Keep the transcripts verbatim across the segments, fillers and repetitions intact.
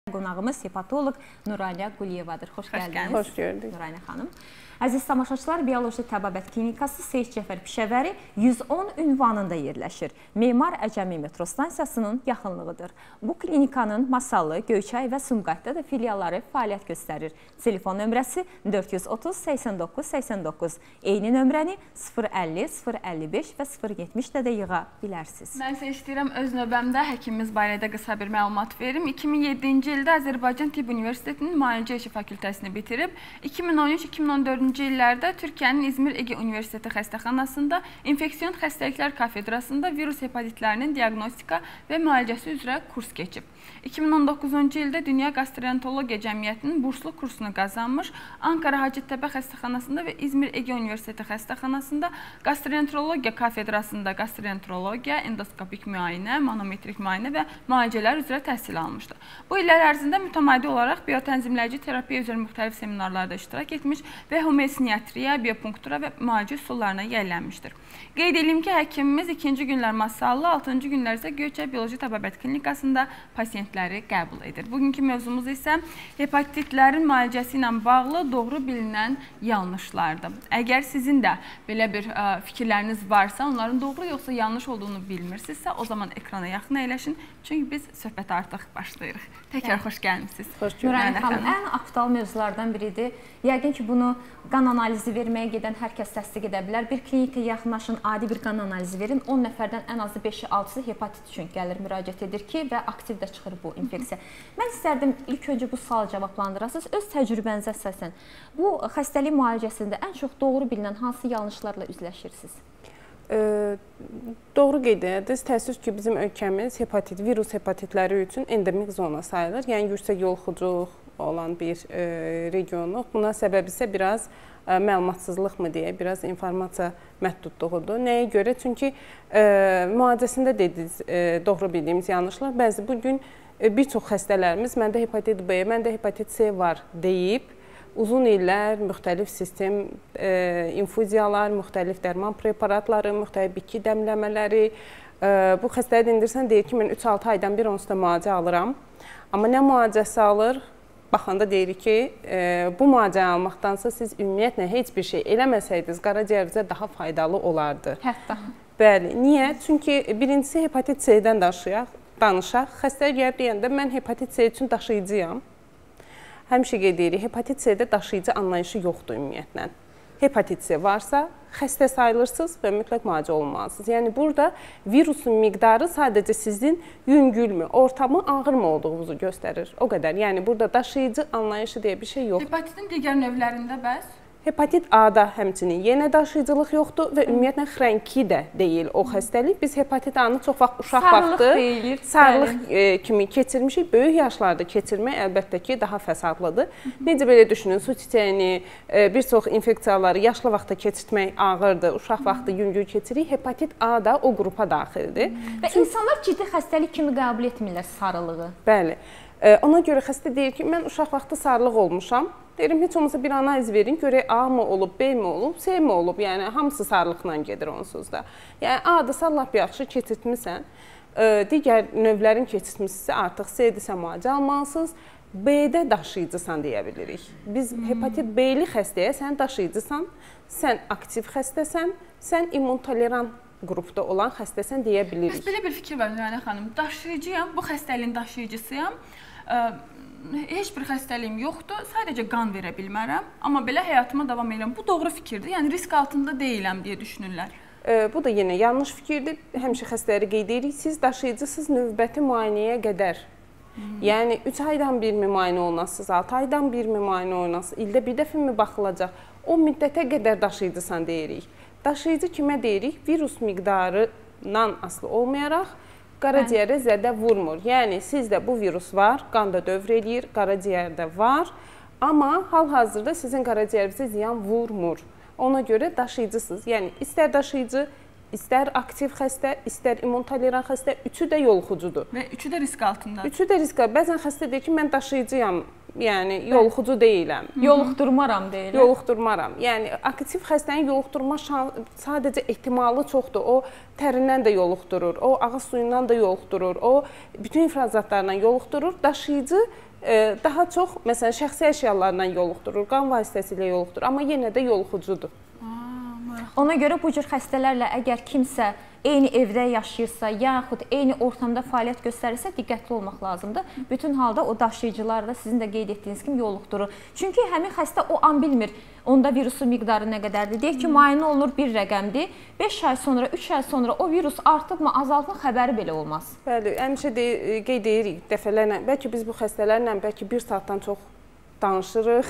Qonağımız hepatoloq Nurayna Quliyevadır. Xoş gəldiniz. Xoş gördük. Nurayna xanım. Əziz tamaşaçılar, Bioloji Təbabət Klinikası Seyid Cəfər Pişəvəri yüz on ünvanında yerləşir. Memar Əcəmi metro stansiyasının yaxınlığıdır. Bu klinikanın Masallı, Göyçay və Sumqayıtda da filialları fəaliyyət göstərir. Telefon nömrəsi dörd yüz otuz səksən doqquz səksən doqquz. Eyni nömrəni sıfır əlli sıfır əlli beş və sıfır yetmişdə də yığa bilərsiniz. Mən isə istəyirəm öz növbəmdə həkimimiz barədə qısa bir məlumat verim. iki min yeddinci ildə Azərbaycan Tibb Universitetinin Müalicə İşi fakültəsini bitirib, iki min on üç iki min on dördüncü illərdə Türkiyənin İzmir Ege Universiteti xəstəxanasında infeksiyon xəstəliklər kafedrasında virus hepatitlərinin diaqnostika və müalicəsi üzrə kurs keçib. iki min on doqquzuncu ildə Dünya Gastroenterologiya Cəmiyyətinin burslu kursunu qazanmış, Ankara Hacettepe xəstəxanasında və İzmir Ege Universiteti xəstəxanasında gastroenterologiya kafedrasında gastroenterologiya, endoskopik müayinə, manometrik müayinə və müalicələr üzrə təhsil almışdır. Bu illər ərzində mütəmadi olaraq biotənzimləyici terapiya üzrə müxtəlif seminarlarda iştirak etmiş və homosiniyatriya, biopunktura və müalicə üsullarına yiyələnmişdir. Qeyd edeyim ki, həkimimiz ikinci günlər Masallı, altıncı günlər isə Göyçay Bioloji Təbabət Klinikasında pasiyentləri qəbul edir. Bugünkü mövzumuz isə hepatitlərin müalicəsi ilə bağlı doğru bilinən yanlışlardır. Əgər sizin də belə bir ə, fikirləriniz varsa, onların doğru yoxsa yanlış olduğunu bilmirsinizsə, o zaman ekrana yaxın əyləşin. Çünki biz söhbətə artıq başlayırıq. Təkrar xoş gəlmişsiniz. Nurayna xanım, ən aktual mövzulardan biridir. Yəqin ki, bunu qan analizi verməyə gedən hər kəs təsdiq edə bilər. Bir klinikə yaxınlaşın, adi bir qan analizi verin. on nəfərdən ən azı beşi altısı hepatit üçün gəlir, müraciət edir ki, və aktiv də çıxır bu infeksiya. Mən istərdim ilk öncə bu sualı cavablandırasınız. Öz təcrübənizə əsasən bu xəstəlik müalicəsində ən çox doğru bilinən hansı yanlışlarla üzləşirsiniz? E, doğru qeyd edirsiniz. Təəssüf ki, bizim ölkəmiz hepatit, virus hepatitləri üçün endemik zona sayılır. Yəni, yüksək yoluxucuq olan bir e, regionluq. Buna səbəb isə biraz e, məlumatsızlıqmı deyə, biraz informasiya məhdudluğudur. Nəyə görə? Çünki e, müalicəsində dediniz, e, doğru bildiyimiz yanlışlar. Bəzi bugün e, bir çox xəstələrimiz məndə hepatit B, məndə hepatit C var deyib, uzun illər müxtəlif sistem e, infuziyalar, müxtəlif dərman preparatları, müxtəlif bitki dəmləmələri, e, bu xəstəyə dindirsən, deyir ki, mən üç altı aydan bir onsuz da müalicə alıram. Amma nə müalicəsi alır? Baxanda deyirik ki, e, bu müalicəni almaqdansa siz ümumiyyətlə heç bir şey eləməsəydiniz, qaraciyərinizə daha faydalı olardı. Hətta. Bəli. Niyə? Çünki birincisi hepatit C-dən daşıyaq, danışaq. Xəstəyə gəlib deyəndə mən hepatit C üçün daşıyıcıyam. Həmişə qeyd edirik, hepatit C-də daşıyıcı anlayışı yoxdur ümumiyyətlə. Hepatit C varsa, xəstə sayılırsınız və mütləq müalicə olunmalısınız. Yəni, burada virusun miqdarı sadəcə sizin yüngülmü, ortamı, ağırmı olduğunuzu göstərir. O qədər. Yəni, burada daşıyıcı anlayışı deyə bir şey yoxdur. Hepatitin digər növlərində bəs? Hepatit A-da həmçinin yenə daşıyıcılıq yoxdur və ümumiyyətlə xrənki də deyil o xəstəlik. Biz hepatit A-nı çox vaxt uşaq vaxtı sarılıq e, kimi keçirmişik. Böyük yaşlarda keçirmək əlbəttə ki, daha fəsadlıdır. Necə belə düşünün, su çiçəyini, e, bir çox infeksiyaları yaşlı vaxtda keçirtmək ağırdır. Uşaq vaxtı yüngül keçirik. Hepatit A da o qrupa daxildir. Və insanlar ciddi xəstəlik kimi qəbul etmirlər sarılığı. Bəli. E, ona görə xəstə deyir ki, mən uşaq vaxtı sarılıq olmuşam. Deyirəm, heç olmasa bir analiz verin, görək A mı olub, B mi olub, C mi olub, yəni hamısı sarılıqla gedir onsuz da. Yəni A-dırsa lap yaxşı keçirtmirsən, digər növlərin keçirtmişsə artıq C-dirsə müalicə almalısınız, B-də daşıyıcısan deyə bilirik. Biz hmm. hepatit B-li xəstəyə sən daşıyıcısan, sən aktiv xəstəsən, sən immuntolerant qrupda olan xəstəsən deyə bilirik. Biz belə bir fikir var, Nurayna xanım, daşıyıcıyam, bu xəstəliyin daşıyıcısıyam. Heç bir xəstəliyim yoxdur, sadəcə qan verə bilmərəm, amma belə həyatıma davam edirəm. Bu doğru fikirdir, yəni risk altında deyiləm deyə düşünürlər. E, bu da yenə yanlış fikirdir. Həmişə xəstələri qeyd edirik, siz daşıyıcısız növbəti müayinəyə qədər. Hmm. Yəni üç aydan bir mi müayinə olunasınız, altı aydan bir mi müayinə olunasınız, ildə bir dəfə mi baxılacaq? O müddətə qədər daşıyıcısan deyirik. Daşıyıcı kimə deyirik? Virus miqdarından asılı olmayaraq, qaraciyərə zədə vurmur. Yəni, sizdə bu virus var, qanda dövr eləyir, qaraciyərdə var, amma hal-hazırda sizin qaraciyərinizə ziyan vurmur. Ona görə daşıyıcısınız. Yəni, istər daşıyıcı, istər aktiv xəstə, istər immuntolerant xəstə, üçü də yoluxucudur. Və üçü də risk altındadır. Üçü də risk altındadır. Bəzən xəstə deyir ki, mən daşıyıcıyam. Yəni, yoluxucu deyiləm. Yoluxdurmaram deyiləm. Yoluxdurmaram. Yəni, aktiv xəstənin yoluxdurma sadəcə ehtimalı çoxdur. O, tərindən də yoluxdurur, o, ağız suyundan da yoluxdurur, o, bütün ifrazatlarından yoluxdurur. Daşıyıcı daha çox məsələn şəxsi əşyalarla yoluxdurur, qan vasitəsilə yoluxdurur, amma yenə də yoluxucudur. Ona görə bu cür xəstələrlə əgər kimsə eyni evdə yaşayırsa, yaxud eyni ortamda fəaliyyət göstərirsə, diqqətli olmaq lazımdır. Bütün halda o daşıyıcılar da sizin də qeyd etdiyiniz kimi yoluxdurur. Çünki həmin xəstə o an bilmir, onda virusun miqdarı nə qədərdir. Deyək ki, müayinə olunur bir rəqəmdir, beş ay sonra, üç ay sonra o virus artıbmı, azaltmı xəbəri belə olmaz. Bəli, həmişə qeyd edirik dəfələrlə, bəlkə biz bu xəstələrlə bəlkə bir saatdan çox danışırıq,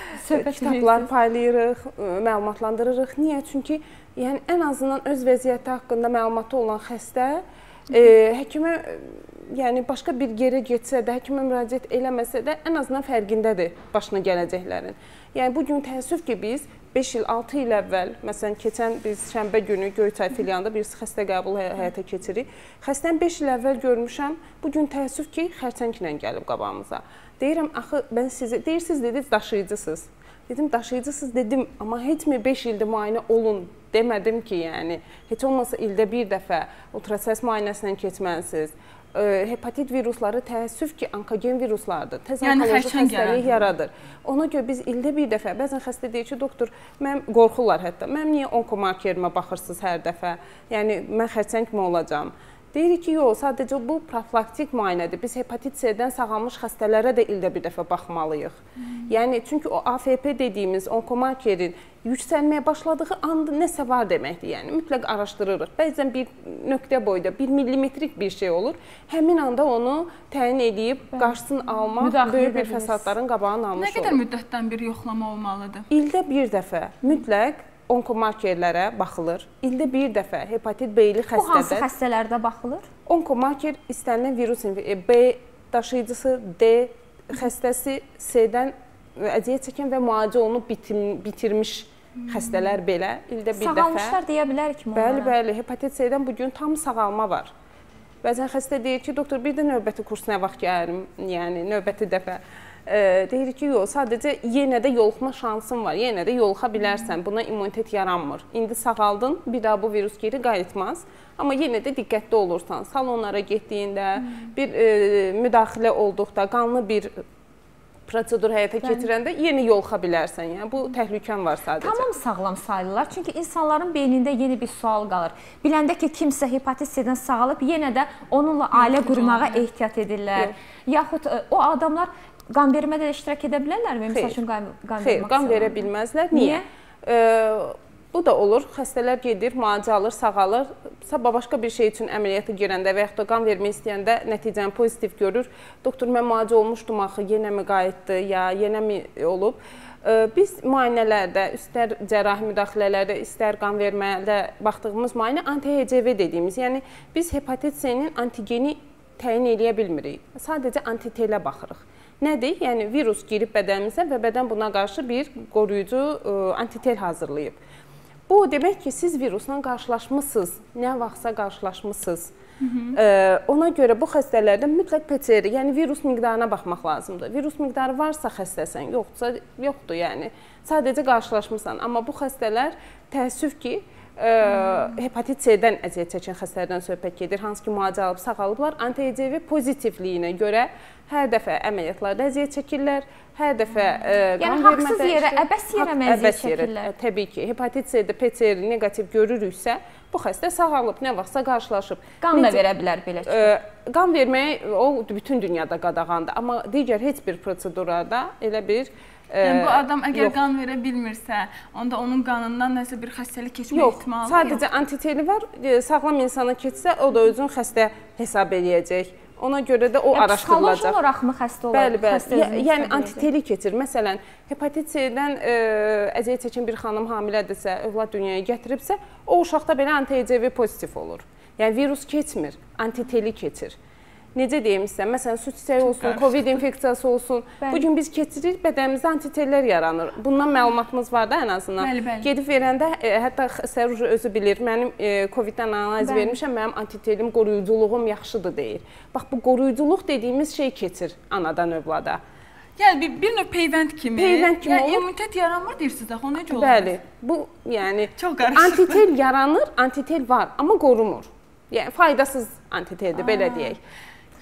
kitablar paylayırıq, məlumatlandırırıq. Niyə? Çünki yəni, ən azından öz vəziyyəti haqqında məlumatı olan xəstə e, həkimə, yəni başqa bir yerə getsə də, həkimə müraciət eləməsə də ən azından fərqindədir başına gələcəklərin. Yəni, bugün təəssüf ki, biz beş il, altı il əvvəl, məsələn, keçən biz şənbə günü Göyçay filialında bir xəstə qəbulu həy həyata keçirik. Xəstəni beş il əvvəl görmüşəm, bugün təəssüf ki, xərçənglə gəlib qabağımıza. Deyirəm, axı, mən sizə, deyirsiniz, dediniz, daşıyıcısınız. Dedim, daşıyıcısınız dedim, amma heç mi beş ildə müayinə olun demədim ki, yəni, heç olmasa ildə bir dəfə ultrasəs müayinəsindən keçməlisiniz. E, hepatit virusları təəssüf ki, onkogen viruslardır. Tez onkoloji xəstəlik yaradır. Ona görə biz ildə bir dəfə, bəzən xəstə deyir ki, doktor, mən qorxurlar hətta, mən niyə onkomarkerimə baxırsınız hər dəfə, yəni, mən xərçəng mi olacam? Deyirik ki, yox, sadəcə bu profilaktik müayinədir. Biz hepatit C-dən sağalmış xəstələrə də ildə bir dəfə baxmalıyıq. Hmm. Yəni, çünki o A F P dediyimiz onkomarkerin yüksəlməyə başladığı anda nəsə var deməkdir. Yəni, mütləq araşdırırıq. Bəzən bir nöqtə boyda, bir millimetrik bir şey olur. Həmin anda onu təyin edib, qarşısını almaq, böyük bir fəsadların qabağını almış olur. Nə qədər müddətdən bir yoxlama olmalıdır? İldə bir dəfə mütləq onkomarkerlərə baxılır. İldə bir dəfə hepatit B-li xəstədə... Bu hansı xəstələrdə baxılır? Onkomarker istənilən virus, B daşıyıcısı, D xəstəsi, C-dən əziyyət çəkən və müalicə olunub bitirmiş xəstələr belə ildə bir dəfə... Sağalmışlar deyə bilərik mi onlara? Bəli, bəli. Hepatit C-dən bugün tam sağalma var. Bəzən xəstə deyir ki, doktor, bir də növbəti kurs nə vaxt gəlirim, yəni növbəti dəfə... E, deyir ki, yox, sadəcə yenə də yoluxma şansın var, yenə də yoluxa bilərsən, buna immunitet yaranmır. İndi sağaldın, bir daha bu virus geri qayıtmaz, amma yenə də diqqətli olursan, salonlara getdiyində, bir e, müdaxilə olduqda, qanlı bir prosedur həyata keçirəndə yenə yoluxa bilərsən, yəni bu təhlükən var sadəcə. Tamam sağlam sayılırlar, çünki insanların beynində yeni bir sual qalır. Biləndə ki, kimsə hepatit C-dən sağalıb, yenə də onunla ailə qurmağa ehtiyat edirlər. Yaxud o adamlar qan vermədə iştirak edə bilərlərmi? Xeyr, qan, qan, Xeyr, qan verə bilməzlər. Niyə? Niyə? E, bu da olur. Xəstələr gedir, müalicə alır, sağalır. Sabah başqa bir şey üçün əməliyyata girəndə və yaxud da qan vermək istəyəndə nəticəni pozitiv görür. Doktor, mən müalicə olmuşdum axı, yenə mi qayıtdı, ya yenə mi olub? E, biz müayinələrdə, istər cərrahi müdaxilələrdə, istər qan vermədə baxdığımız müayinə anti-H C V dediyimiz, yəni biz hepatit C-nin antigeni təyin eləyə bilmirik. Sadəcə antitelə baxırıq. Nədir? Yəni, virus girib bədənimizə və bədən buna qarşı bir qoruyucu ə, antitel hazırlayıb. Bu, demək ki, siz virusla qarşılaşmışsınız, nə vaxtsa qarşılaşmışsınız. Hı -hı. Ə, ona görə bu xəstələrdə mütləq P C R, yəni virus miqdarına baxmaq lazımdır. Virus miqdarı varsa xəstəsən, yoxdursa yoxdur, yəni. Sadəcə qarşılaşmışsan. Amma bu xəstələr təəssüf ki, Ə, hepatit C-dən əziyyət çəkən xəstələrdən söhbət gedir. Hansı ki, müalicə alıb sağalıblar. Anti-H C V pozitivliyinə görə hər dəfə əməliyyatlarda əziyyət çəkirlər. Hər dəfə ə, yəni, haqsız yerə, əbəs yerə əziyyət çəkirlər. Ə, təbii ki, hepatit C-də P C R negativ görürüksə, bu xəstə sağalıb, nə vaxtsa qarşılaşıb. Qan da verə bilər belə ki. Ə, qan vermək o bütün dünyada qadağandır. Amma digər heç bir prosedurada elə bir Yəni, bu adam əgər yox. Qan verə bilmirsə, onda onun qanından nəsə bir xəstəlik keçmə yox, ehtimalı yox. Sadəcə antiteli var, sağlam insana keçsə, o da özün xəstə hesab eləyəcək. Ona görə də o ya, araşdırılacaq. Psixoloji olaraq mı xəstə olar? Bəli, bəli. Yəni, antiteli keçir. Məsələn, hepatit C-dən e, əziyyət çəkən bir xanım hamilədirsə, övlad dünyaya gətiribsə, o uşaqda belə anti-H C V pozitiv olur. Yəni, virus keçmir, antiteli keçir. Necə deyim sizə, məsələn, su çiçəyi olsun, Covid infeksiyası olsun. Bəli. Bugün biz keçirik, bədənimizdə antitellər yaranır. Bundan məlumatımız var da ən azından. Bəli, bəli. Gedib verəndə, e, hətta xəstə özü bilir, mənim e, Covid-dən analiz bəli. vermişəm, mənim antitelim, qoruyuculuğum yaxşıdır deyir. Bax, bu qoruyuculuq dediyimiz şey keçir anadan övlada. Yəni, bir, bir növ peyvənd kimi, peyvənd kimi yəni, immunitet yaranmır deyirsiniz, axı, o necə olur? Bəli, bu, yəni, çox qarışıq. Antitel yaranır, antitel var, amma qorumur. Yəni, faydasız antiteldir, belə deyək.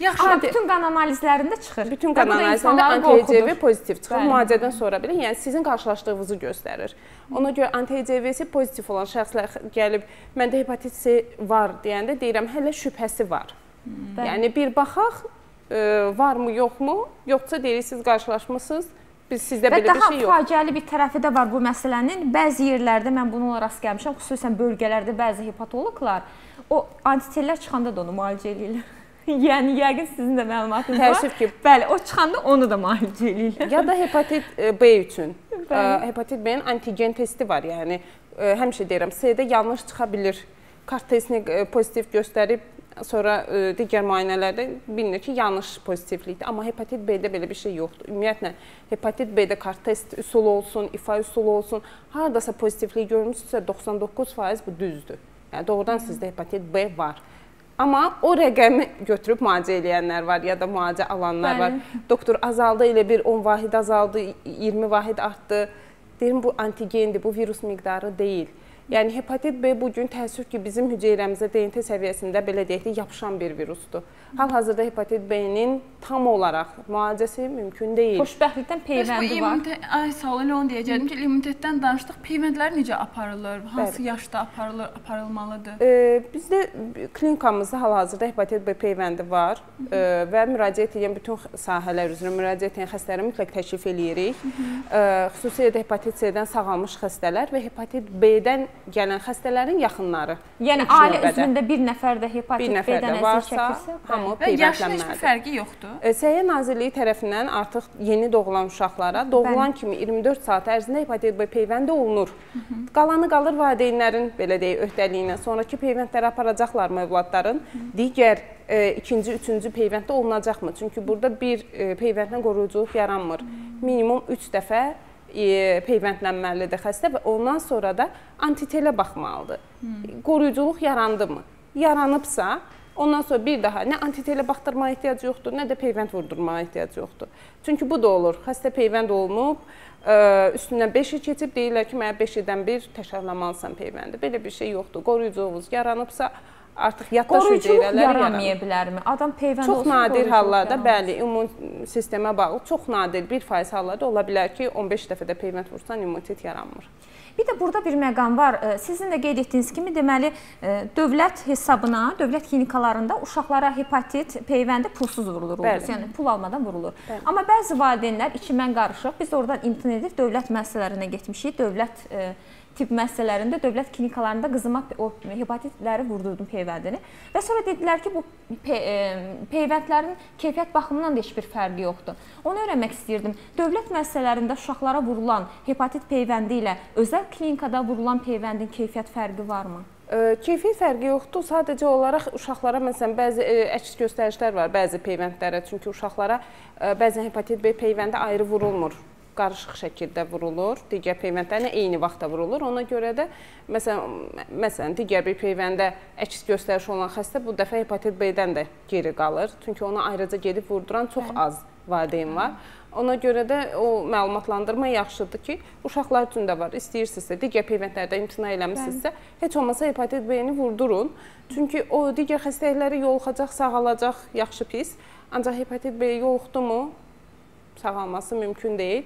Yaxşı. Amma bütün qan analizlərində çıxır. Bütün qan analizlərində anti-H C V pozitiv çıxır. Müalicədən sonra belə, yəni sizin qarşılaşdığınızı göstərir. Ona görə anti-H C V-si pozitiv olan şəxslər gəlib, məndə hepatit C var deyəndə deyirəm, hələ şübhəsi var. Hmm. Yəni bir baxaq, e, varmı, yoxmu? Yoxsa deyirik, siz qarşılaşmısınız, biz sizdə belə bir şey yox. Və daha faciəli bir tərəfi də var bu məsələnin. Bəzi yerlərdə mən bununla rast gəlmişəm, xüsusən bölgələrdə bəzi hepatologlar o antitellər çıxanda da onu müalicə edirlər. Yəni yəqin sizin də məlumatınız var. Təəssüf ki, bəli, o çıxanda onu da müalicə edirlər. Ya da hepatit B üçün. Hepatit B-nin antigen testi var. Yəni həmişə deyirəm, C-də yanlış çıxa bilir. Kart testini pozitiv göstərib sonra digər müayinələrdə bilinir ki, yanlış pozitivlikdir. Amma hepatit B-də belə bir şey yoxdur. Ümumiyyətlə hepatit B-də kart test üsulu olsun, ifa üsulu olsun, hardasa pozitivlik görmüsünüzsə doxsan doqquz faiz bu düzdür. Yəni doğrudan sizdə hepatit B var. Amma o rəqəmi götürüb müalicə edənlər var ya da müalicə alanlar var. Doktor azaldı, elə bir on vahid azaldı, iyirmi vahid artdı. Deyirəm bu antigendir, bu virus miqdarı deyil. Yəni hepatit B bugün təəssüf ki, bizim hüceyrəmizə D N T səviyyəsində belə deyək də yapışan bir virusdur. Hal-hazırda hepatit B-nin tam olaraq müalicəsi mümkün deyil. Xoşbəxtlikdən peyvəndi var. Ay, sağ olun, onu deyəcəkdim ki, immunitetdən danışdıq. Peyvəndlər necə aparılır? Hansı yaşda aparılır, aparılmalıdır? E, bizdə klinikamızda hal-hazırda hepatit B peyvəndi var e, və müraciət edən bütün sahələr üzrə müraciət edən xəstələri mütləq təşrif eləyirik. E, xüsusilə də hepatit C-dən sağalmış xəstələr və hepatit B-dən gələn xəstələrin yaxınları. Yəni ailə üzvündə bir nəfər də hepatit B-dən əziyyət çəkirsə, hamı və yaşın heç bir fərqi yoxdur. Səhiyyə Nazirliyi tərəfindən artıq yeni doğulan uşaqlara doğulan kimi iyirmi dörd saat ərzində hepatit B peyvəndi olunur. Qalanı qalır valideynlərin belə deyək öhdəliyinə. Sonrakı peyvəndləri aparacaqlarmı övladların? Digər ikinci, üçüncü peyvənddə olunacaqmı? Çünki burada bir peyvənddən qoruyuculuq yaranmır. Minimum üç dəfə peyvəndlənməlidir xəstə və ondan sonra da antitelə baxmalıdır. Hmm. Qoruyuculuq yarandı mı? Yaranıbsa, ondan sonra bir daha nə antitelə baxdırmağa ehtiyac yoxdur, nə də peyvənd vurdurmağa ehtiyac yoxdur. Çünki bu da olur. Xəstə peyvənd olunub, üstündən beş il keçib deyirlər ki, mənə beş ildən bir təkrarlamalısan peyvəndi. Belə bir şey yoxdur. Qoruyuculuğunuz yaranıbsa, artıq yaddaş hüceyrələri yaranmaya bilərmi? Adam peyvənd olsun, çox nadir hallarda, bəli, immun sistemə bağlı çox nadir bir faiz hallarda ola bilər ki, on beş dəfə də peyvənd vursan immunitet yaranmır. Bir də burada bir məqam var. Sizin də qeyd etdiyiniz kimi, deməli, dövlət hesabına, dövlət klinikalarında uşaqlara hepatit peyvəndi pulsuz vurulur. Yəni pul almadan vurulur. Bəli. Amma bəzi valideynlər içi mən qarışıq. Biz oradan imtina edib dövlət müəssisələrinə getmişik. Dövlət tibb müəssisələrində, dövlət klinikalarında qızıma o hepatitləri vurdurdum peyvəndini. Və sonra dedilər ki, bu pe peyvəndlərin keyfiyyət baxımından da heç bir fərqi yoxdur. Onu öyrənmək istəyirdim. Dövlət müəssisələrində uşaqlara vurulan hepatit peyvəndi ilə özəl klinikada vurulan peyvəndin keyfiyyət fərqi varmı? Keyfiyyət fərqi yoxdur. Sadəcə olaraq uşaqlara, məsələn, bəzi əks göstərişlər var bəzi peyvəndlərə. Çünki uşaqlara bəzən hepatit B peyvəndi ayrı vurulmur. Qarışıq şəkildə vurulur, digər peyvəndlərlə eyni vaxtda vurulur. Ona görə də, məsələn, məsələn, digər bir peyvəndə əks göstəriş olan xəstə bu dəfə hepatit B-dən də geri qalır. Çünki ona ayrıca gedib vurduran çox az valideyn var. Ona görə də o məlumatlandırma yaxşıdır ki, uşaqlar üçün də var. İstəyirsinizsə, digər peyvəndlərdə imtina eləmişsinizsə, heç olmasa hepatit B-ni vurdurun. Çünki o digər xəstəlikləri yoluxacaq, sağalacaq, yaxşı pis. Ancaq hepatit B yoluxdu mu? Sağalması mümkün deyil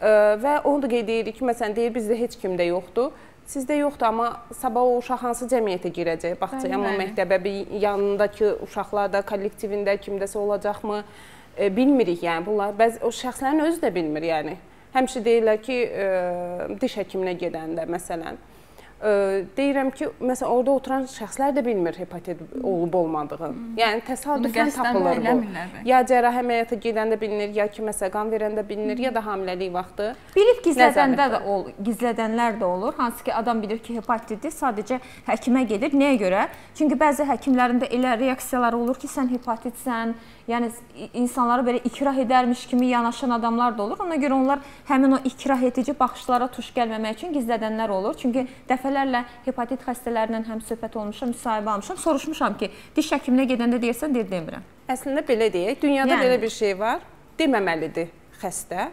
və onu da qeyd edirik ki, məsələn, deyir, bizdə heç kimdə yoxdur. Sizdə yoxdur, amma sabah o uşaq hansı cəmiyyətə girəcək, baxacaq, amma məktəbə, bir yanındakı uşaqlarda, kollektivində kimdəsə olacaqmı, bilmirik, yəni bunlar. Bəzi o şəxslərin özü də bilmir, yəni. Həmişə deyirlər ki, diş həkiminə gedəndə, məsələn, deyirəm ki, məsələn, orada oturan şəxslər də bilmir hepatit olub-olmadığını. Yəni, təsadüfən tapılır bu. Ya cərrahə əməliyyata gedəndə bilinir, ya ki, məsələn, qan verəndə bilinir, ya da hamiləlik vaxtı. Bilib gizlədəndə də ol, gizlədənlər də olur. Hansı ki, adam bilir ki, hepatitdir, sadəcə həkimə gedir. Nəyə görə? Çünki bəzi həkimlərin də elə reaksiyaları olur ki, sən hepatitsən, yəni insanları belə ikrah edərmiş kimi yanaşan adamlar da olur. Ona görə onlar həmin o ikrah edici baxışlara tuş gəlməmək üçün gizlədənlər olur. Çünki dəfələrlə hepatit xəstələrlə həm söhbət olmuşam, müsahibə almışam, soruşmuşam ki, diş həkiminə gedəndə deyirsən, deyir, demirəm. Əslində belə deyək, dünyada yəni belə bir şey var, deməməlidir xəstə.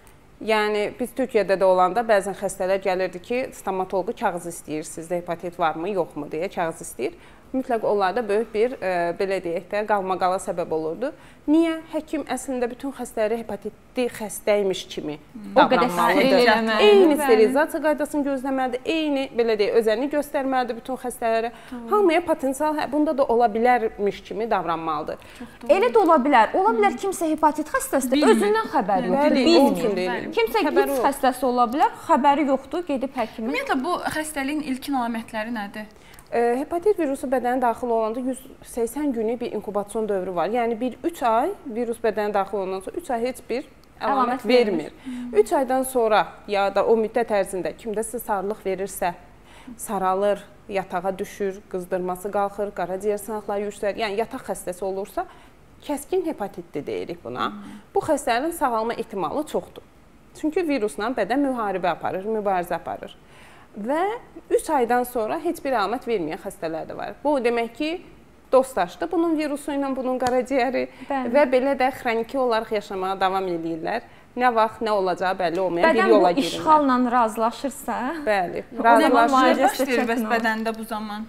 Yəni, biz Türkiyədə də olanda bəzən xəstələr gəlirdi ki, stomatologu kağız istəyir, sizdə hepatit varmı, yoxmu deyə kağız istəyir. mütləq onlarda böyük bir e, belə deyək də qalmaqala səbəb olurdu. Niyə? Həkim əslində bütün xəstələri hepatitli xəstəymiş kimi davranmalıdır. Eyni sterilizasiya qaydasını gözləməlidir, eyni belə deyək özəlini göstərməlidir bütün xəstələrə. Hamıya potensial bunda da ola bilərmiş kimi davranmalıdır. Elə də ola bilər. Ola bilər kimsə hepatit xəstəsidir, özündən xəbəri yoxdur, bilmir. Kimsə qid xəstəsi ola bilər, xəbəri yoxdur, gedib həkimə. Ümumiyyətlə bu xəstəliyin ilkin əlamətləri nədir? Hepatit virusu bədənə daxil olanda yüz səksən günlük bir inkubasiyon dövrü var. Yəni bir üç ay virus bədənə daxil olandan sonra üç ay heç bir əlamət vermir. üç aydan sonra ya da o müddət ərzində kimdəsə sarılıq verirsə, saralır, yatağa düşür, qızdırması qalxır, qaraciyər sınaqları yüksəlir. Yəni yataq xəstəsi olursa, kəskin hepatitli deyirik buna. Bu xəstələrin sağalma ehtimalı çoxdur. Çünki virusla bədən müharibə aparır, mübarizə aparır. Və üç aydan sonra heç bir əlamət verməyən xəstələr də var. Bu demək ki, dostlaşdı bunun virusu ilə, bunun qaraciyəri və belə də xroniki olaraq yaşamağa davam edirlər. Nə vaxt, nə olacağı bəlli olmayan bir yola girirlər. Bədən bu işğalla razılaşırsa, bəli, razılaşır. Baş verir bəs bədəndə bu zaman?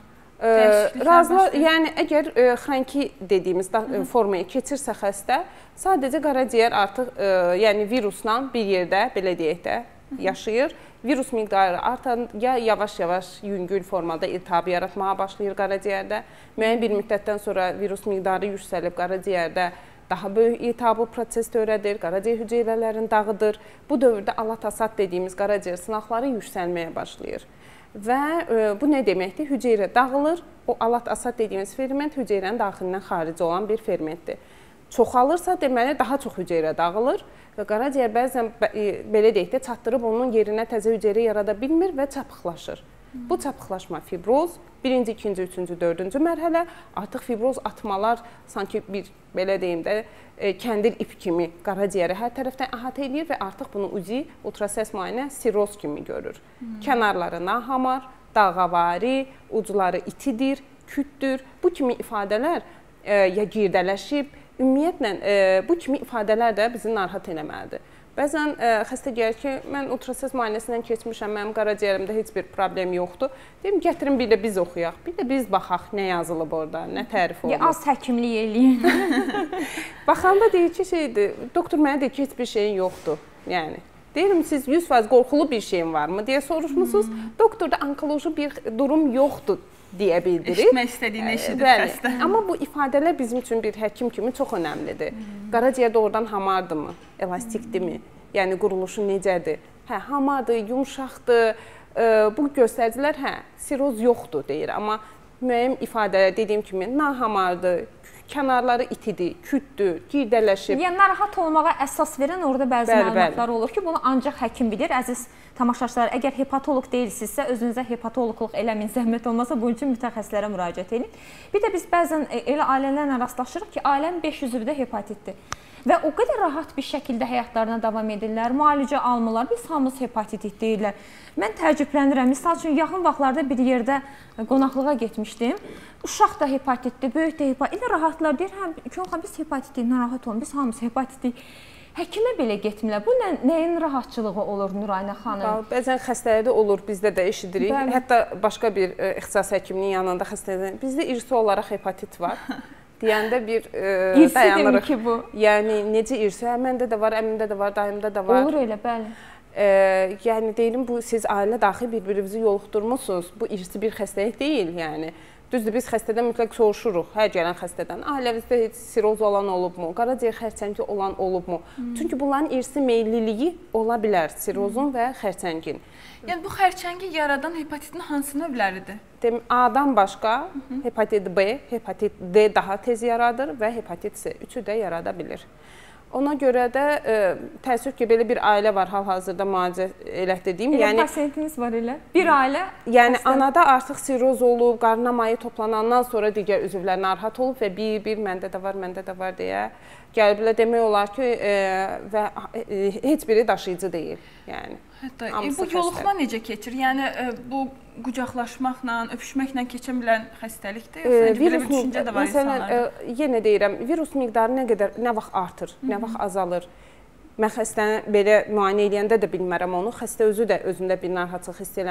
Razıla, yəni əgər xroniki dediyimiz formaya keçirsə xəstə, sadəcə qaraciyər artıq yəni virusla bir yerdə, belə deyək də, yaşayır. Virus miqdarı artan, ya yavaş-yavaş yüngül formada iltihabı yaratmağa başlayır qaraciyərdə. Müəyyən bir müddətdən sonra virus miqdarı yüksəlib qaraciyərdə daha böyük iltihabı proses törədir, qaraciyər hüceyrələrini dağıdır. Bu dövrdə alat-asat dediyimiz qaraciyər sınaqları yüksəlməyə başlayır. Və e, bu nə deməkdir? Hüceyrə dağılır, o alat-asat dediyimiz ferment hüceyrənin daxilindən xarici olan bir fermentdir. Çoxalırsa, deməli, daha çox hüceyrə dağılır və qaraciyər bəzən belə deyək də çatdırıb onun yerinə təzə hüceyrə yarada bilmir və çapıqlaşır. Bu çapıqlaşma fibroz, birinci, ikinci, üçüncü, dördüncü mərhələ, artıq fibroz atmalar sanki bir, belə deyim də, kəndir ip kimi qaraciyəri hər tərəfdən əhatə edir və artıq bunu uzi, ultrasəs müayinə siroz kimi görür. Hmm. Kənarları nahamar, dağavari, ucları itidir, kütdür. Bu kimi ifadələr e, ya girdələşib, ümumiyyətlə, e, bu kimi ifadələr də bizi narahat eləməlidir. Bəzən e, xəstə gəlir ki, mən ultrasəs müayinəsindən keçmişəm, mənim qaraciyərimdə heç bir problem yoxdur. Deyim, gətirin bir də biz oxuyaq, bir də biz baxaq nə yazılıb orada, nə tərif olunur. Ya, az həkimlik eləyin. Baxanda deyir ki, şeydir, doktor mənə deyir ki, heç bir şeyin yoxdur. Yəni, deyirəm, siz yüz faiz qorxulu bir şeyin varmı deyə soruşmusunuz. Hmm. Doktorda onkoloji bir durum yoxdur deyə bildirir. Eşitmək istədiyini eşidir xəstə. Amma bu ifadələr bizim üçün bir həkim kimi çox önəmlidir. Hmm. Qaraciyər doğrudan hamardırmı, elastikdirmi? Yəni quruluşu necədir? Hə, hamardır, yumşaqdır. E, bu göstəricilər hə, siroz yoxdur deyir. Amma müəyyən ifadələr dediyim kimi nahamardır, kənarları itidir, kütdür, girdələşib. Yəni narahat olmağa əsas verən orada bəzi bəli, məlumatlar bəli. Olur ki, bunu ancaq həkim bilir. Əziz tamaşaçılar, əgər hepatoloq deyilsinizsə, özünüzə hepatoloqluq eləmin, zəhmət olmasa bunun üçün mütəxəssislərə müraciət edin. Bir də biz bəzən elə ailələrlə rastlaşırıq ki, ailənin beş yüzü də hepatitdir. Və o qədər rahat bir şəkildə həyatlarına davam edirlər, müalicə almırlar, biz hamımız hepatitit deyirlər. Mən təəccüblənirəm. Misal üçün, yaxın vaxtlarda bir yerdə qonaqlığa getmişdim. Uşaq da hepatitdir, böyük də hepatitdir. Elə rahatlar deyir, hə, Könxan, biz hepatitdik, narahat olun, biz hamımız hepatitdik. Həkimə belə getmirlər. Bu nə, nəyin rahatçılığı olur Nuraynə xanım? Bəzən xəstələrdə olur, bizdə də eşidirik. Bəli. Hətta başqa bir e, ixtisas həkiminin yanında xəstələrdə, bizdə irsi olaraq hepatit var. Deyəndə bir e, dayanırıq ki bu. Yəni necə irsi? Məndə də var, əmimdə də var, dayımda da var. Olur elə, bəli. E, yəni deyim, bu siz ailə daxil bir-birinizi yoluxdurmusunuz. Bu irsi bir xəstəlik deyil, yəni. Düzdür, biz xəstədən mütləq soruşuruq, hər gələn xəstədən. Ailənizdə heç siroz olan olubmu, qaraciyər xərçəngi olan olubmu? Hmm. Çünki bunların irsi meylliliyi ola bilər, sirozun hmm. və xərçəngin. Yəni bu xərçəngi yaradan hepatitin hansı növləridir? Demək, A-dan başqa Hı-hı. hepatit B, hepatit D daha tez yaradır və hepatit C. Üçü də yarada bilir. Ona görə də e, təəssüf ki, belə bir ailə var hal-hazırda müalicə elətdiyim. Elə yəni, pasiyentiniz var elə? Bir ailə? Yəni xəstə... anada artıq siroz olub, qarnına mayı toplanandan sonra digər üzvlər narahat olub və bir-bir məndə də var, məndə də var deyə gəliblər. Demək olar ki, e, və e, heç biri daşıyıcı deyil. Yəni. Hətta e, bu yoluxma necə keçir? Yəni e, bu qucaqlaşmaqla, öpüşməklə keçə bilən xəstəlikdir? Yoxsa belə bir düşüncə də var insanlarda? Məsələn, e, yenə deyirəm, virus miqdarı nə qədər, nə vaxt artır, Hı -hı. nə vaxt azalır? Mən xəstəni belə müayinə edəndə də bilmərəm onu. Xəstə özü də özündə bir narahatçılıq hiss eləmir.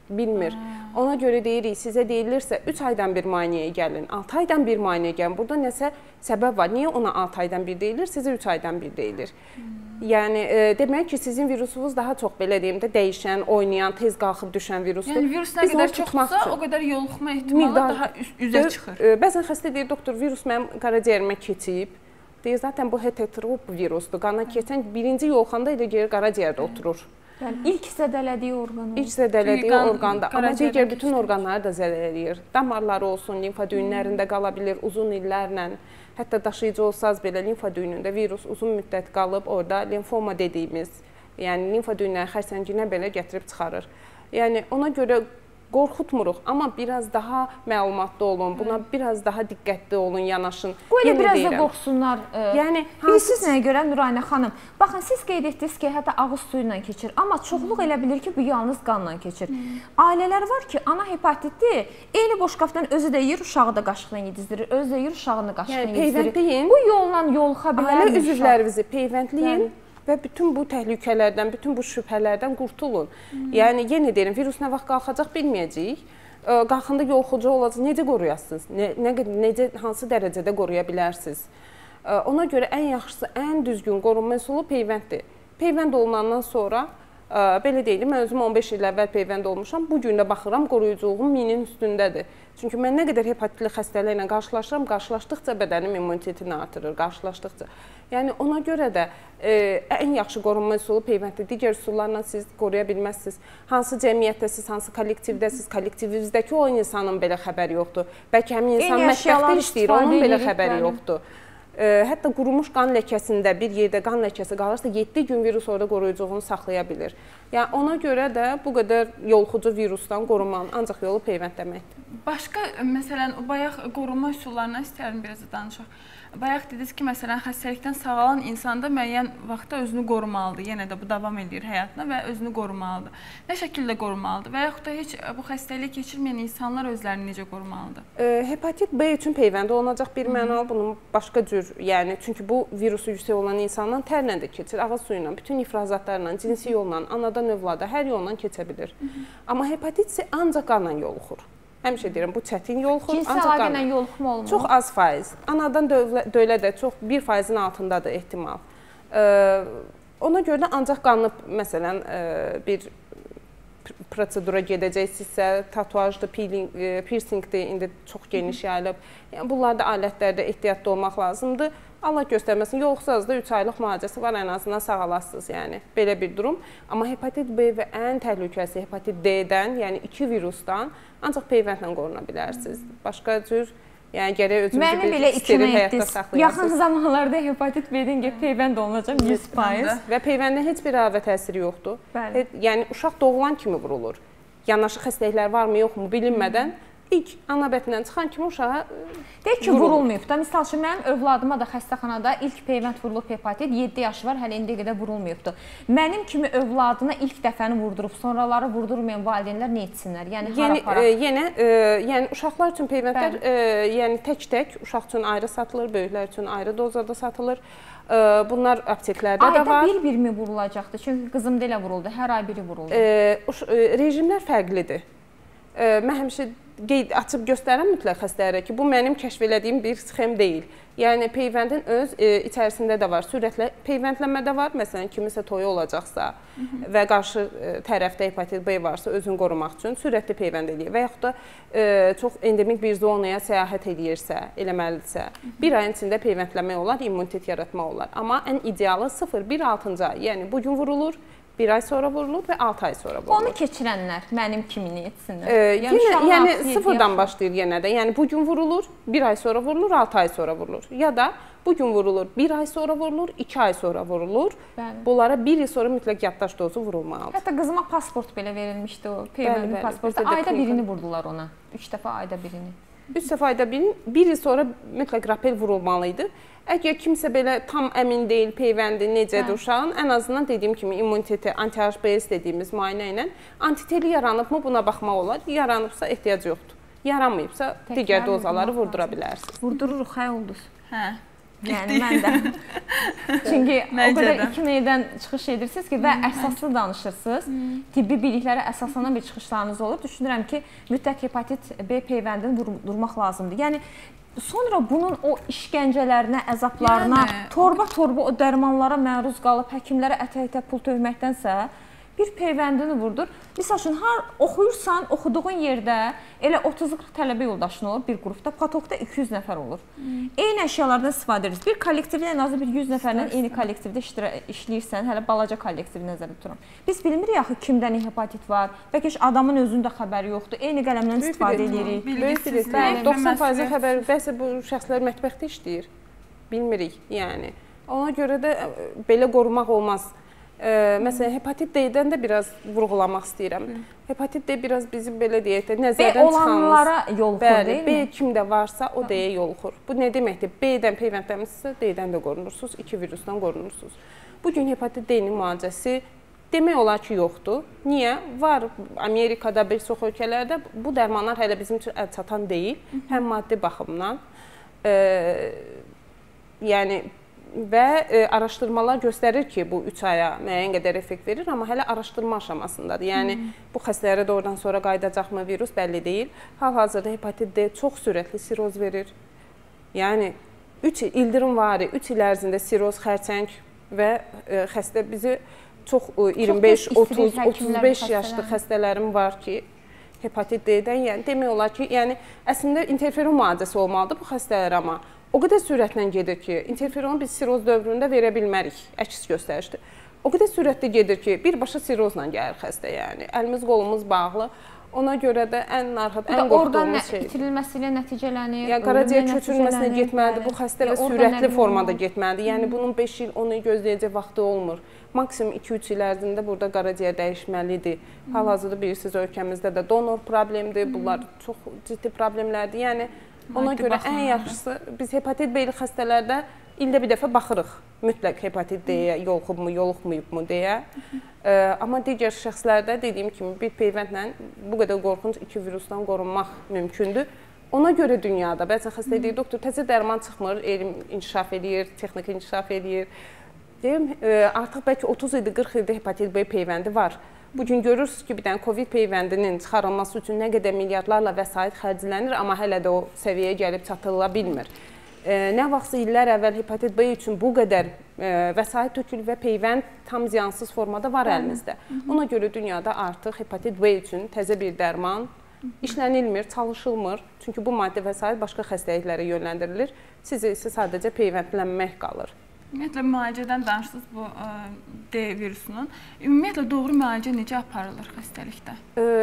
bilmir. Ona görə deyirik, sizə deyilirsə üç aydan bir müayinəyə gəlin, altı aydan bir müayinəyə gəlin. Burada nəsə səbəb var. Niyə ona altı aydan bir deyilir, sizə üç aydan bir deyilir? Yəni e, demək ki, sizin virusunuz daha çox belə deyim də dəyişən, oynayan, tez qalxıb düşən virusdur. Yəni virus nə qədər çoxsa, o qədər yoluxma ehtimalı Miqdar, daha üzə çıxır. E, bəzən xəstə deyir, doktor, virus mənim qaraciyərimə keçib. Deyir, zaten bu heterotrop virusdur. Qana keçən birinci yoluxanda elə gəlir qaraciyərdə oturur. Yəni ilk zədələdiyi orqan. İlk zədələdiyi orqanda, amma digər bütün orqanları da zədələyir. Damarları olsun, limfa düyünlərində qala bilir uzun illərlə. Hətta daşıyıcı olsaz belə limfa düyünündə virus uzun müddət qalıb orada limfoma dediyimiz, yəni limfa düyünləri xərsənginə belə gətirib çıxarır. Yəni ona görə qorxutmuruq, amma biraz daha məlumatlı olun, buna biraz daha diqqətli olun, yanaşın. Bu elə biraz da qorxsunlar. Yəni bilirsiniz nəyə görə Nuraynə xanım? Baxın, siz qeyd etdiniz ki, hətta ağız suyu ilə keçir, amma çoxluq elə bilir ki, bu yalnız qanla keçir. Ailələr var ki, ana hepatiti eyni boşqabdan özü də yeyir, uşağı da qaşıqla yedizdirir, özü də yeyir, uşağını qaşıqla yedizdirir. Bu yolla yoluxa bilər. Ailə üzvlərinizi peyvəndləyin. Və bütün bu təhlükələrdən, bütün bu şübhələrdən qurtulun. Hmm. Yəni, yenə deyirəm, virus nə vaxt qalxacaq bilməyəcəyik. Qalxında yoluxucu olacaq, necə qoruyasınız? Nə, nə, necə, hansı dərəcədə qoruya bilərsiniz? Ona görə ən yaxşısı, ən düzgün qorunma üsulu peyvənddir. Peyvənd olunandan sonra, belə deyiləm, mən özüm on beş il əvvəl peyvənd olmuşam, bugün də baxıram, qoruyuculuğum minin üstündədir. Çünki mən nə qədər hepatitli xəstəliklə qarşılaşıram, qarşılaşdıqca bədənim immunitetini artırır, qarşılaşdıqca. Yəni, ona görə də e, ən yaxşı qorunma üsulu peyvənddir. Digər üsullarla siz qoruya bilməzsiniz. Hansı cəmiyyətdəsiz, hansı kollektivdəsiz, kollektivinizdəki o insanın belə xəbəri yoxdur. Bəlkə həmin insan mətbəxdə işləyir, onun belə xəbəri yoxdur. E, hətta qurumuş qan ləkəsində bir yerdə qan ləkəsi qalırsa, yeddi gün virus orada qoruyuculuğunu saxlaya bilir. Yəni, ona görə də bu qədər yoluxucu virusdan qorunmanın ancaq yolu peyvəndləməkdir. Başqa, məsələn, bayaq qorunma üsullarına istəyirəm biraz da danışaq. Bayaq dediniz ki, məsələn, xəstəlikdən sağalan insanda müəyyən vaxtda özünü qorumalıdır. Yenə də bu davam edir həyatına və özünü qorumalıdır. Nə şəkildə qorumalıdır? Və yaxud da heç bu xəstəliyi keçirməyən insanlar özlərini necə qorumalıdır? E, hepatit B üçün peyvəndi olunacaq bir mənalı, bunun başqa cür, yəni çünki bu virusu yüksək olan insandan tərlə də keçir, ağız suyu ilə, bütün ifrazatlarla, cinsi yolla, anadan övlada, hər yolla keçə bilir. Amma hepatit C ancaq qanla yoluxur. Həmişə deyirəm, bu çətin yoluxur. Cinsi əlaqə ilə yoluxma olmur. Çox az faiz. Anadan dövlə də çox bir faizin altındadır ehtimal. Ona görə də ancaq qanlı, məsələn, bir prosedura gedəcəksinizsə, tatuajdır, piercingdir, indi çox geniş yayılıb. Yəni, bunlarda alətlərdə ehtiyatlı olmaq lazımdır. Allah göstərməsin, yoluxsanız da üç aylıq müalicəsi var, ən azından sağalasınız, yəni belə bir durum. Amma hepatit B və ən təhlükəsi hepatit D-dən, yəni iki virusdan ancaq peyvəndlə qoruna bilərsiniz. Başqa cür, yəni gərək özünüzü bir steril həyatda saxlayasınız. Yaxın zamanlarda hepatit B-dən peyvənd olunacaq yüz faiz. Və peyvəndin heç bir əlavə təsiri yoxdur. Bəli. Yəni uşaq doğulan kimi vurulur. Yanaşı xəstəliklər varmı, yoxmu bilinmədən ilk ana bətindən çıxan kimi uşağa deyək ki, vurulmayıb da. Misal üçün, mənim övladıma da xəstəxanada ilk peyvənd vurulub hepatit, yeddi yaşı var, hələ indiyə qədər vurulmayıbdır. Mənim kimi övladına ilk dəfəni vurdurub, sonraları vurdurmayan valideynlər nə etsinlər? Yəni, yəni hara e, yenə, e, yəni uşaqlar üçün peyvəndlər e, yəni tək-tək, uşaq üçün ayrı satılır, böyüklər üçün ayrı dozada satılır. E, bunlar apteklərdə ayda də var. Ayda bir-bir mi vurulacaqdır? Çünki qızım da elə vuruldu, hər ay biri vuruldu. E, e, rejimlər fərqlidir. E, mən həmişə qeyd açıb göstərəm mütləq xəstələrə ki, bu mənim kəşf elədiyim bir sxem deyil. Yəni peyvəndin öz e, içərisində də var, sürətlə peyvəndləmə də var. Məsələn, kimisə toyu olacaqsa Hı -hı. və qarşı e, tərəfdə hepatit B varsa özünü qorumaq üçün sürətli peyvənd eləyir. Və yaxud da e, çox endemik bir zonaya səyahət eləyirsə, eləməlidirsə, Hı -hı. bir ayın içində peyvəndləmək olar, immunitet yaratmaq olar. Amma ən idealı sıfır bir altıncı ay, yəni bugün vurulur, bir ay sonra vurulur və altı ay sonra vurulur. Onu keçirənlər mənim kimi etsinlər. E, yəni yenə, yəni sıfırdan başlayır yenə də. Yəni bugün vurulur, bir ay sonra vurulur, altı ay sonra vurulur. Ya da bugün vurulur, bir ay sonra vurulur, iki ay sonra vurulur. Bəli. Bunlara bir il sonra mütləq yaddaş dozu vurulmalıdır. Hətta qızıma pasport belə verilmişdi o. Peyvəndin pasportu. Ayda birini vurdular ona. Üç dəfə ayda birini. Üç dəfə ayda birini, bir il sonra mütləq rapel vurulmalıydı. Əgər kimsə belə tam əmin deyil, peyvəndi necədir hə. uşağın, ən azından dediyim kimi immuniteti, anti-H B S dediyimiz müayinə ilə antiteli yaranıbmı buna baxmaq olar. Yaranıbsa ehtiyac yoxdur. Yaranmayıbsa digər dozaları vurdura bilərsiniz. Vurdururuq, hə ulduz. Hə. Yəni mən də. Çünki o qədər iki neydən çıxış edirsiniz ki və əsaslı danışırsınız. Tibbi biliklərə əsaslanan bir çıxışlarınız olur. Düşünürəm ki, mütləq hepatit B peyvəndini vurdurmaq lazımdır. Yəni sonra bunun o işgəncələrinə, əzablarına, torba-torba o dərmanlara məruz qalıb həkimlərə ətə-ətə pul tökməkdənsə bir peyvəndini vurdur. Misal üçün, har oxuyursan, oxuduğun yerdə elə otuz qırx tələbə yoldaşın olur bir qrupda, patokda iki yüz nəfər olur. Hmm. Eyni əşyalardan istifadə edirsiniz. Bir kollektivdə ən azı bir yüz nəfərlə eyni kollektivdə işləyirsən, hələ balaca kollektivi nəzərdə tuturam. Biz bilmirik axı kimdən hepatit var, bəlkə adamın özünün də xəbəri yoxdur. Eyni qələmdən istifadə edirik. Bilirsiniz, doxsan faiz xəbəri, bəzi bu şəxslər mətbəxdə işləyir. Bilmirik, yəni. Ona görə də belə qorumaq olmaz. Məsələn, hepatit D-dən də biraz vurğulamaq istəyirəm. Hepatit D biraz bizim belə deyək də nəzərdən çıxanımız. B olanlara yoluxur, deyil mi? B kimdə varsa o D-yə yoluxur. Bu nə deməkdir? B-dən peyvəndləmişsinizsə D-dən də qorunursunuz, iki virusdan qorunursunuz. Bugün hepatit D-nin müalicəsi demək olar ki, yoxdur. Niyə? Var Amerikada, bir çox ölkələrdə bu dərmanlar hələ bizim üçün əl çatan deyil. Həm maddi baxımdan, yəni və e, araşdırmalar göstərir ki, bu üç aya müəyyən qədər effekt verir, amma hələ araşdırma aşamasındadır. Yəni, hmm. bu xəstələrə də oradan sonra qayıdacaqmı virus bəlli deyil. Hal-hazırda hepatit D çox sürətli siroz verir. Yəni, üç il, ildırım vari, üç il ərzində siroz, xərçəng və e, xəstə bizi çox e, iyirmi beş, otuz, otuz beş yaşlı xəstələrim var ki, hepatit D-dən, yəni demək olar ki, yəni əslində interferon müalicəsi olmalıdır bu xəstələr, amma o qədər sürətlə gedir ki, interferonu biz siroz dövründə verə bilmərik, əks göstərişdir. O qədər sürətli gedir ki, birbaşa sirozla gəlir xəstə, yəni əlimiz, qolumuz bağlı. Ona görə də ən narahat, ən qorxduğumuz şey. Orqan itirilməsi ilə nəticələnir. Yəni qaraciyər köçürülməsinə getməlidir, bu xəstə və sürətli formada getməlidir. Yəni bunun beş il, on il gözləyəcək vaxtı olmur. Maksimum iki üç il ərzində burada qaraciyər dəyişməlidir. Hal-hazırda bilirsiniz, ölkəmizdə də donor problemdir, bunlar çox ciddi problemlərdir. Yəni ona görə ən yaxşısı biz hepatit B-li xəstələrdə ildə bir dəfə baxırıq. Mütləq hepatit D-yə yoluxubmu, yoluxmayıbmı deyə. Amma digər şəxslərdə dediyim kimi bir peyvəndlə bu qədər qorxunc iki virusdan qorunmaq mümkündür. Ona görə dünyada bəzən xəstə deyir, doktor, təzə dərman çıxmır, elm inkişaf edir, texnik inkişaf edir. Deyim, artıq bəlkə otuz ildir, qırx ildir hepatit B peyvəndi var. Bugün görürsünüz ki, bir dənə COVID peyvəndinin çıxarılması üçün nə qədər milyardlarla vəsait xərclənir, amma hələ də o səviyyəyə gəlib çatırıla bilmir. Nə vaxtsa illər əvvəl hepatit B üçün bu qədər vəsait tökülür və peyvənd tam ziyansız formada var əlimizdə. Ona görə dünyada artıq hepatit B üçün təzə bir dərman işlənilmir, çalışılmır. Çünki bu maddi vəsait başqa xəstəliklərə yönləndirilir. Sizə isə sadəcə peyvəndlənmək qalır. Ümumiyyətlə, müalicədən danışdınız bu D virusunun. Ümumiyyətlə, doğru müalicə necə aparılır xəstəlikdə?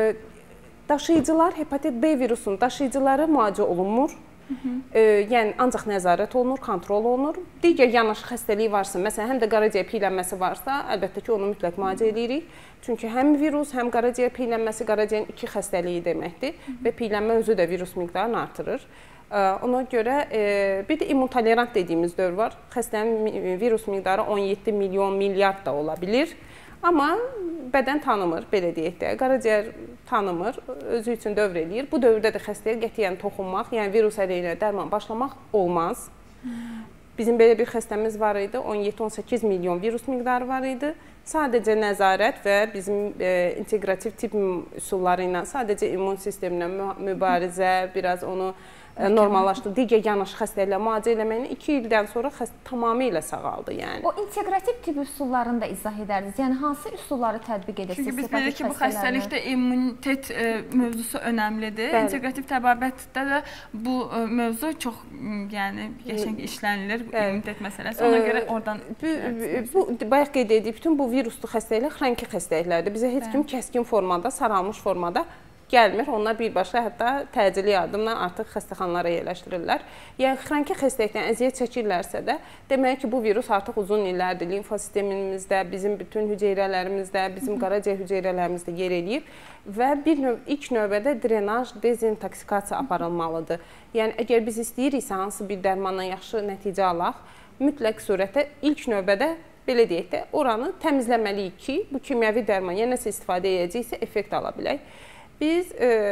Daşıyıcılar, hepatit B virusunun daşıyıcıları müalicə olunmur. E, yəni, ancaq nəzarət olunur, kontrol olunur. Digər yanaşı xəstəliyi varsa, məsələn, həm də qaraciyər piylənməsi varsa, əlbəttə ki, onu mütləq müalicə edirik. Çünki həm virus, həm qaraciyər piylənməsi qaraciyərin iki xəstəliyi deməkdir və piylənmə özü də virus miqdarını artırır. Ona görə bir də immuntolerant dediyimiz dövr var. Xəstənin virus miqdarı on yeddi milyon, milyard da ola bilir. Amma bədən tanımır, belə deyək də. Qaraciyər tanımır, özü üçün dövr eləyir. Bu dövrdə də xəstəyə qətiyyən toxunmaq, yəni virus əleyhinə dərman başlamaq olmaz. Bizim belə bir xəstəmiz var idi, on yeddi on səkkiz milyon virus miqdarı var idi. Sadəcə nəzarət və bizim inteqrativ tibb üsulları ilə, sadəcə immun sisteminə mübarizə, biraz onu normallaşdı. Digər yanaşı xəstəliklə müalicə eləməyini iki ildən sonra xəstə tamamilə sağaldı. Yəni. O inteqrativ tibb üsullarını da izah edərdiniz. Yəni, hansı üsulları tətbiq edirsiniz? Çünki biz bilirik ki, bu xəstəlikdə immunitet e, mövzusu önəmlidir. Bəli. İnteqrativ təbabətdə də bu e, mövzu çox yəni, qəşəng işlənilir, bu immunitet məsələsi. Ona görə oradan... Bu, bu bayaq qeyd edib, bütün bu viruslu xəstəliklər xroniki xəstəliklərdir. Bizə heç kim kəskin formada, saralmış formada gəlmir. Onlar birbaşa hətta təcili yardımla artıq xəstəxanalara yerləşdirirlər. Yəni, xroniki xəstəlikdən əziyyət çəkirlərsə də, demək ki, bu virus artıq uzun illərdir limfosistemimizdə, bizim bütün hüceyrələrimizdə, bizim qaraciyər hüceyrələrimizdə yer eləyib və bir növ, ilk növbədə drenaj, dezintoxikasiya aparılmalıdır. Yəni, əgər biz istəyiriksə, hansı bir dərmanla yaxşı nəticə alaq, mütləq surətdə ilk növbədə belə deyək də, oranı təmizləməliyik ki, bu kimyəvi dərman yenə nəsə istifadə edəcəksə, effekt ala bilək. Biz e,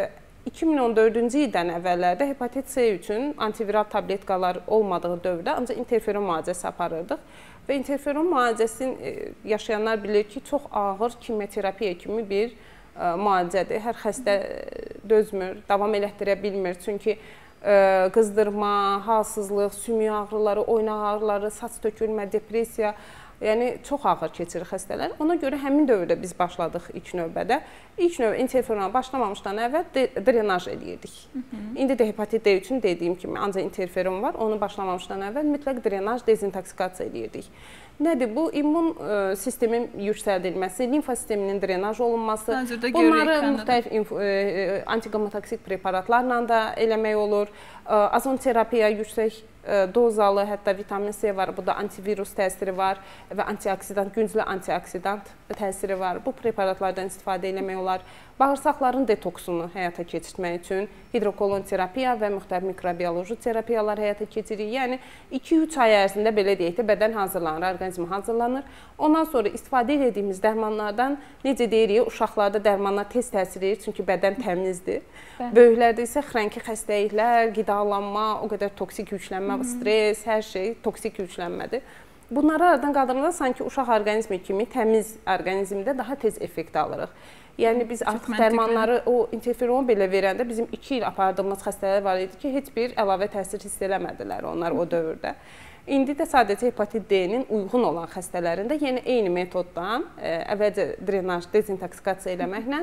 iki min on dördüncü ildən əvvəllərdə hepatit C üçün antiviral tabletkalar olmadığı dövrdə ancaq interferon müalicəsi aparırdıq. Və interferon müalicəsini yaşayanlar bilir ki, çox ağır kimyoterapiya kimi bir müalicədir. Hər xəstə dözmür, davam elətdirə bilmir. Çünki qızdırma, halsızlıq, sümük ağrıları, oynaq ağrıları, saç tökülmə, depressiya, yəni çox ağır keçirir xəstələr. Ona görə həmin dövrdə biz başladıq ilk növbədə. İlk növbə interferona başlamamışdan əvvəl drenaj eləyirdik. Hı -hı. İndi də hepatit D üçün dediyim kimi ancaq interferon var. Onu başlamamışdan əvvəl mütləq drenaj, dezintoksikasiya eləyirdik. Nədir bu? İmmun ə, sistemin yüksəldilməsi, limfa sisteminin drenaj olunması, bunları müxtəlif ə, antiqomotoksik preparatlarla da eləmək olur. Ə, azonterapiya, yüksək ə, dozalı, hətta vitamin C var, bu da antivirus təsiri var və antioksidant, güclü antioksidant təsiri var. Bu preparatlardan istifadə eləmək olar. Bağırsaqların detoksunu həyata keçirmək üçün hidrokolon terapiya və müxtəlif mikrobioloji terapiyalar həyata keçiririk. Yəni iki üç ay ərzində belə deyək də bədən hazırlanır, orqanizm hazırlanır. Ondan sonra istifadə etdiyimiz dərmanlardan necə deyirik, uşaqlarda dərmanlar tez təsir edir, çünki bədən təmizdir. Bəli. Böyüklərdə isə xroniki xəstəliklər, qidalanma, o qədər toksik yüklənmə, stres, hər şey toksik yüklənmədir. Bunları aradan qaldıranda sanki uşaq orqanizmi kimi təmiz orqanizmdə daha tez effekt alırıq. Yəni biz artıq dərmanları, o interferonu belə verəndə bizim iki il apardığımız xəstələr var idi ki, heç bir əlavə təsir hiss eləmədilər onlar o dövrdə. İndi də sadəcə hepatit D-nin uyğun olan xəstələrində yenə eyni metoddan əvvəlcə drenaj, dezintoksikasiya eləməklə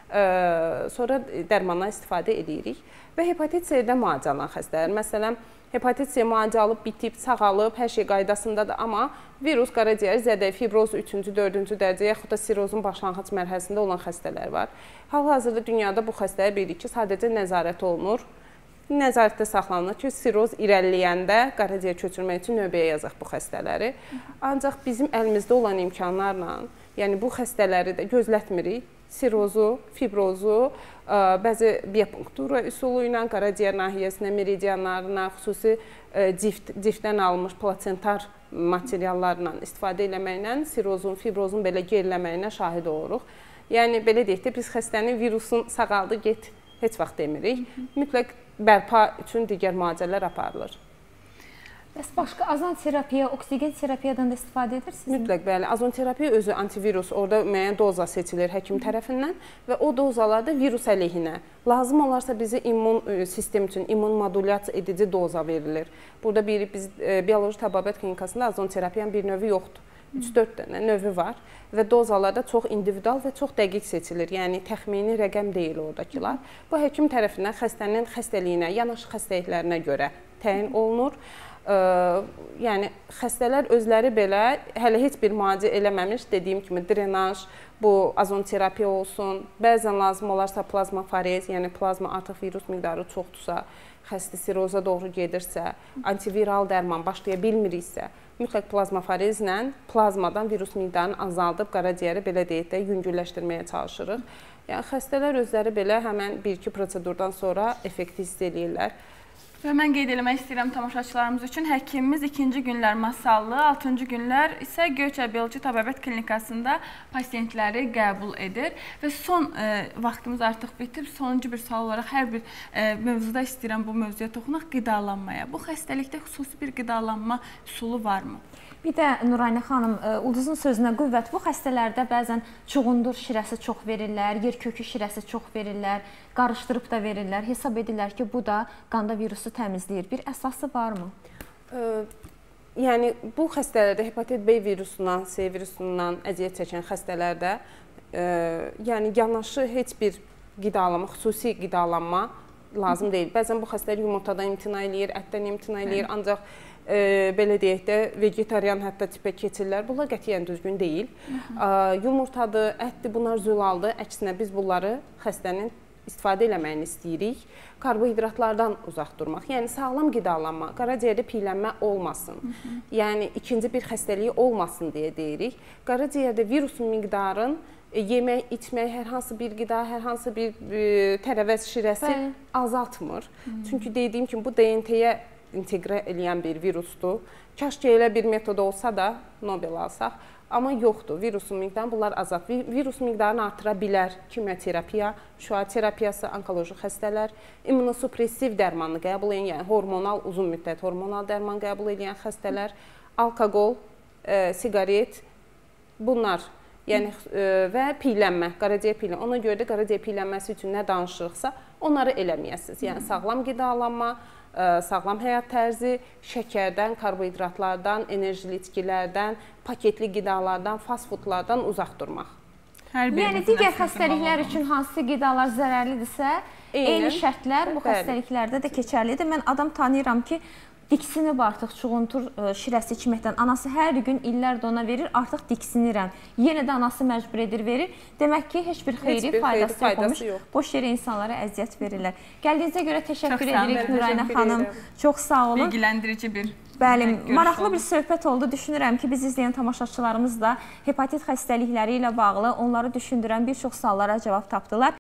sonra dərmandan istifadə edirik. Və hepatit C-də müalicə alan xəstələr, məsələn, hepatit C müalicə alıb, bitib, sağalıb, hər şey qaydasındadır, amma virus qaraciyər zədəyi, fibroz üçüncü, dördüncü dərəcə, yaxud da sirozun başlanğıc mərhələsində olan xəstələr var. Hal-hazırda dünyada bu xəstəyə bilirik ki, sadəcə nəzarət olunur. Nəzarətdə saxlanılır ki, siroz irəliləyəndə qaraciyər köçürmək üçün növbəyə yazaq bu xəstələri. Ancaq bizim əlimizdə olan imkanlarla, yəni bu xəstələri də gözlətmirik. Sirozu, fibrozu, bəzi biopunktura üsulu ilə qaraciyər nahiyəsinə, meridianlarına, xüsusi cift, ciftdən alınmış plasentar materiallarla istifadə eləməklə sirozun, fibrozun belə geriləməyinə şahid oluruq. Yəni, belə deyək də, biz xəstənin virusun sağaldı, get, heç vaxt demirik. Mütləq bərpa üçün digər müalicələr aparılır. Bəs başqa azonterapiya, oksigen terapiyadan da istifadə edirsiniz? Mütləq, bəli. Azonterapiya özü antivirus, orada müəyyən doza seçilir həkim tərəfindən və o dozalarda virus əleyhinə. Lazım olarsa bizi immun sistem üçün immun modulyasiya edici doza verilir. Burada bir biz bioloji təbabət klinikasında azonterapiyanın bir növü yoxdur. üç dörd dənə növü var və dozalarda çox individual və çox dəqiq seçilir. Yəni, təxmini rəqəm deyil oradakılar. Bu, həkim tərəfindən xəstənin xəstəliyinə, yanaşı xəstəliklərinə görə təyin olunur. Ə, yəni, xəstələr özləri belə hələ heç bir müalicə eləməmiş, dediyim kimi drenaj, bu azonterapiya olsun, bəzən lazım olarsa plazmafarez, yəni plazma artıq virus miqdarı çoxdursa, xəstə siroza doğru gedirsə, antiviral dərman başlaya bilmiriksə, mütləq plazmafarezlə plazmadan virus miqdarını azaldıb qaraciyəri belə deyək də yüngülləşdirməyə çalışırıq. Yəni, xəstələr özləri belə həmən bir iki prosedurdan sonra effekti hiss edirlər. Və mən qeyd eləmək istəyirəm tamaşaçılarımız üçün, həkimimiz ikinci günlər masallı, altıncı günlər isə Göyçay Bioloji Təbabət Klinikasında pasiyentləri qəbul edir. Və son e, vaxtımız artıq bitib, sonuncu bir sual olaraq hər bir e, mövzuda istəyirəm bu mövzuya toxunaq, qidalanmaya. Bu xəstəlikdə xüsusi bir qidalanma üsulu varmı? Bir də Nuraynə xanım, Ulduzun sözünə qüvvət, bu xəstələrdə bəzən çuğundur şirəsi çox verirlər, yerkökü şirəsi çox verirlər, qarışdırıb da verirlər. Hesab edirlər ki, bu da qanda virusu təmizləyir. Bir əsası varmı? Ə, yəni, bu xəstələrdə hepatit B virusundan, C virusundan əziyyət çəkən xəstələrdə ə, yəni, yanaşı heç bir qidalanma, xüsusi qidalanma lazım deyil. Bəzən bu xəstələr yumurtadan imtina eləyir, ətdən imtina eləyir, ancaq E, belə deyək də, vegetarian hətta tipə keçirlər. Bunlar qətiyyən düzgün deyil. E, yumurtadır, ətdir, bunlar zülaldır. Əksinə biz bunları xəstənin istifadə eləməyini istəyirik. Karbohidratlardan uzaq durmaq. Yəni, sağlam qidalanma, qaraciyərdə piylənmə olmasın. Hı -hı. Yəni, ikinci bir xəstəliyi olmasın deyə deyirik. Qaraciyərdə virusun miqdarın e, yemək, içmək, hər hansı bir qida, hər hansı bir e, tərəvəz şirəsi Bəli. azaltmır. Hı -hı. Çünki dediyim kimi bu D N T-yə inteqrə eləyən bir virusdur. Kaş ki, elə bir metod olsa da Nobel alsaq. Amma yoxdur, virusun miqdarı, bunlar azad. Virus miqdarını artıra bilər kimyoterapiya, şüa terapiyası, onkoloji xəstələr, immunosupressiv dərmanını qəbul edən, yəni hormonal, uzun müddət hormonal dərman qəbul edən xəstələr, alkoqol, e, siqaret, bunlar, yəni e, və piylənmə, qaraciyər piylənmə. Ona görə də qaraciyər piylənməsi üçün nə danışırıqsa, onları eləməyəsiniz. Yəni sağlam qidalanma, sağlam həyat tərzi, şəkərdən, karbohidratlardan, enerjili içkilərdən, paketli qidalardan, fast foodlardan uzaq durmaq. Yəni digər xəstəliklər üçün hansı qidalar zərərlidirsə, eyni şərtlər bu xəstəliklərdə də keçərlidir. Mən adam tanıyıram ki, diksinib artıq çuğuntur şirəsi içməkdən. Anası hər gün illərdir ona verir, artıq diksinirəm. Yenə də anası məcbur edir, verir. Demək ki, heç bir xeyri, faydası yoxmuş. Boş yerə insanlara əziyyət verirlər. Gəldiyinizə görə təşəkkür edirik Nuraynə xanım. Çox sağ olun. Bilgilendirici bir Bəli, maraqlı bir söhbət oldu. Düşünürəm ki, biz izləyən tamaşaçılarımız da hepatit xəstəlikləri ilə bağlı onları düşündürən bir çox suallara cavab tapdılar.